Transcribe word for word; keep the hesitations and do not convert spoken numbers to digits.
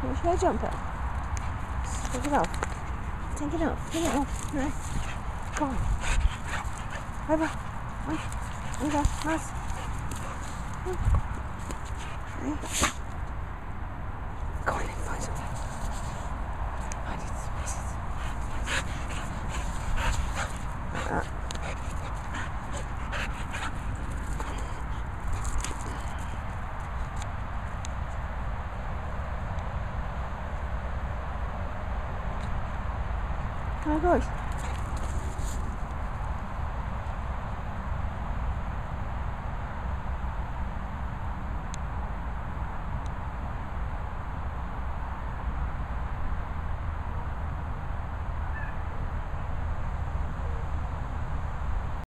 Where should I jump it? Take it off. Take it off. Take it off. No. Go on. Over. On. Over. Nice. Okay. Go on then, find something. Hide it. Place it. Like that. Oh my gosh.